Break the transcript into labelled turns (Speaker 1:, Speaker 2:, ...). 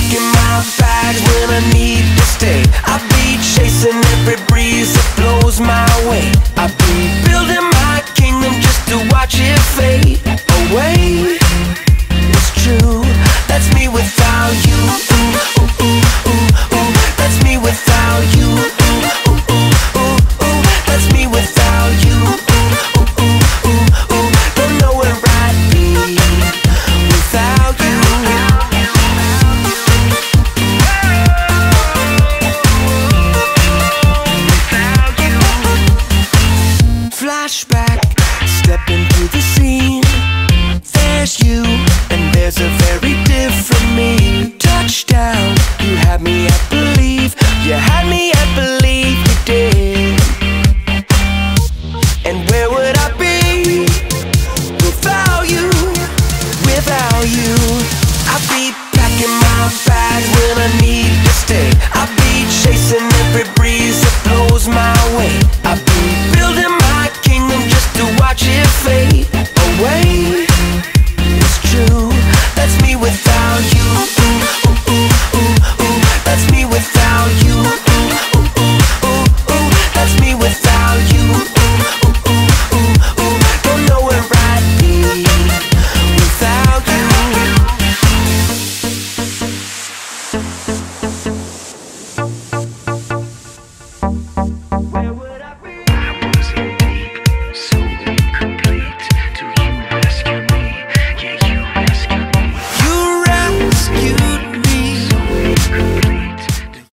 Speaker 1: packing my bags when I need to stay. I be chasing every breeze that blows my way. I be building my kingdom just to watch it fade away. It's true, that's me without you. Ooh, ooh, ooh, ooh, ooh. That's me without you. Ooh, ooh, ooh, ooh, ooh. That's me without you. Ooh, ooh, ooh, ooh, ooh. Don't know where I'd be without you. Flashback, step into the scene. There's you, and there's a very different me. Touchdown, you had me at believe. You had me at believe you did. And where would I be without you? Without you, I'd be packing my bags